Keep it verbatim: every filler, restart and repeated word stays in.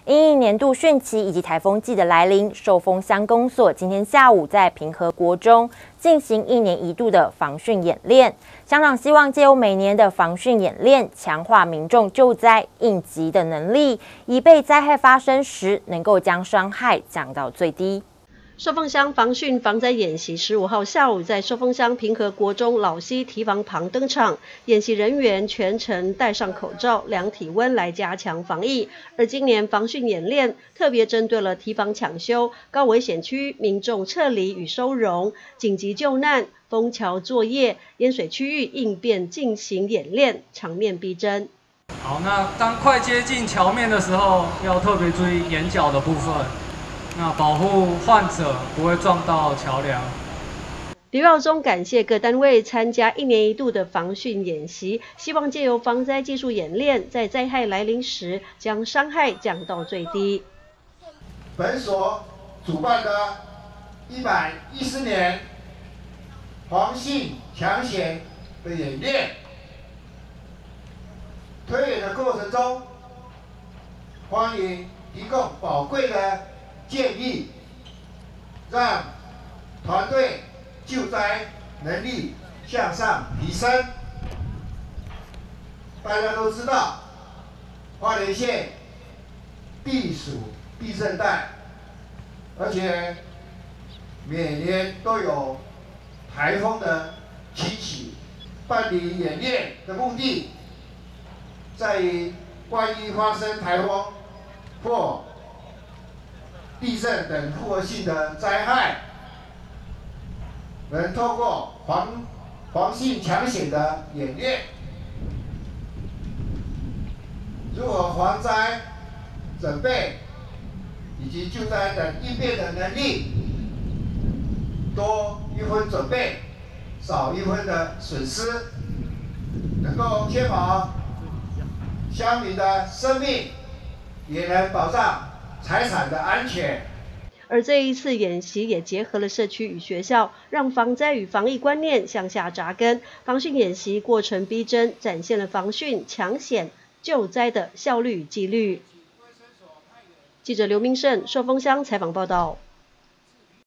因应年度汛期以及台风季的来临，寿丰乡公所今天下午在平和国中进行一年一度的防汛演练。乡长希望借由每年的防汛演练，强化民众救灾应急的能力，以备灾害发生时能够将伤害降到最低。 寿丰乡防汛防灾演习十五号下午在寿丰乡平和国中老溪堤防旁登场，演习人员全程戴上口罩、量体温来加强防疫。而今年防汛演练特别针对了堤防抢修、高危险区民众撤离与收容、紧急救难、封桥作业、淹水区域应变进行演练，场面逼真。 好，那当快接近桥面的时候，要特别注意眼角的部分。 那保护患者不会撞到桥梁。 李耀宗感谢各单位参加一年一度的防汛演习，希望借由防灾技术演练，在灾害来临时将伤害降到最低。 本所主办的一百一十年防汛抢险的演练，推演的过程中，欢迎提供宝贵的 建议，让团队救灾能力向上提升。大家都知道，花莲县地属地震带，而且每年都有台风的侵袭。办理演练的目的，在于万一发生台风或 地震等复合性的灾害，能透过防防汛抢险的演练，如何防灾准备以及救灾等应变的能力，多一分准备，少一分的损失，能够确保乡民的生命，也能保障 财产的安全。 而这一次演习也结合了社区与学校，让防灾与防疫观念向下扎根。防汛演习过程逼真，展现了防汛抢险救灾的效率与纪律。记者刘明胜寿丰乡采访报道。